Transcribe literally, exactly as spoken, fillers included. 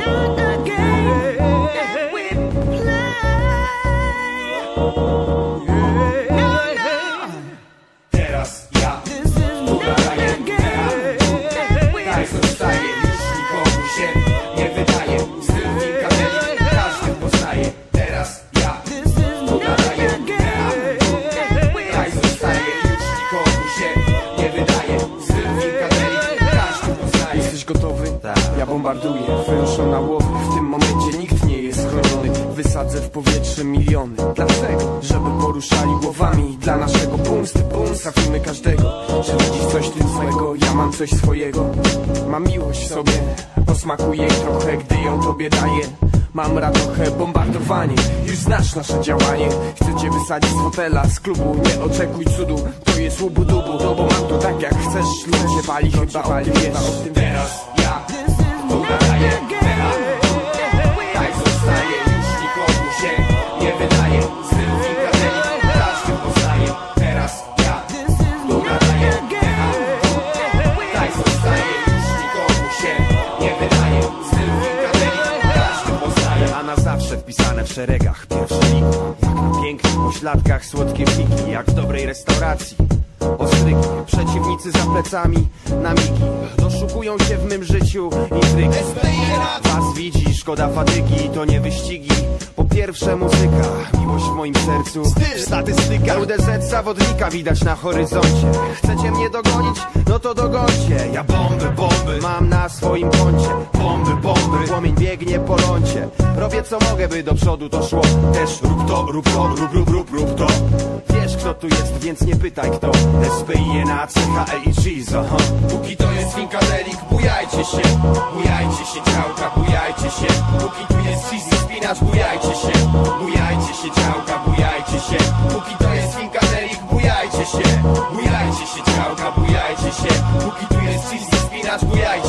Teraz ja dodaję Daj zostaje, już nikomu się nie wydaje. Styl Funkadelic każdy poznaje. Teraz ja dodaję Daj zostaje, już nikomu się nie wydaje. Styl Funkadelic każdy poznaje. Jesteś gotowy? Tak. Ja bombarduję, wężą na łowy. W tym momencie nikt nie jest chroniony. Wysadzę w powietrze miliony. Dlaczego? Żeby poruszali głowami. Dla naszego pomsty bum, trafimy każdego. Że widzisz coś tym złego, ja mam coś swojego. Mam miłość w sobie, posmakuję jej trochę, gdy ją tobie daję. Mam radochę, bombardowanie, już znasz nasze działanie. Chcę cię wysadzić z fotela, z klubu, nie oczekuj cudu. To jest łubu-dubu, no bo mam to tak jak chcesz. Ludzie pali, chyba pali, wiesz o tym. Teraz ja dodaję Daj zostaje, już nikomu się nie wydaje. Styl Funkadelic każdy poznaje. Teraz ja dodaję Daj zostaje, już nikomu się nie wydaje. Styl Funkadelic każdy poznaje. A na zawsze wpisane w szeregach pierwsze ligi. Jak na pięknych pośladkach słodkie figi. Jak w dobrej restauracji ostrygi, przeciwnicy za plecami na migi. Doszukują się w mym życiu intrygi. Was widzi, szkoda fatygi, to nie wyścigi. Po pierwsze muzyka, miłość w moim sercu, statystyka. U D Z zawodnika widać na horyzoncie. Chcecie mnie dogonić? No to dogońcie. Ja bomby, bomby mam na swoim koncie. Bomby, bomby, płomień biegnie po lądzie. Robię co mogę, by do przodu to szło. Też rób to, rób to, rób, rób, rób, rób to. Wiesz kto tu jest, więc nie pytaj kto. S P I N A C H L I Cheese, aha. Póki to jest Funkadelic, bujajcie się. Bujajcie się działka, bujajcie się. Póki tu jest cheesy spinacz, bujajcie się. Bujajcie się działka, bujajcie się. Póki to jest Funkadelic, bujajcie się. Bujajcie się działka, bujajcie się. Póki tu jest cheesy spinacz, bujajcie się.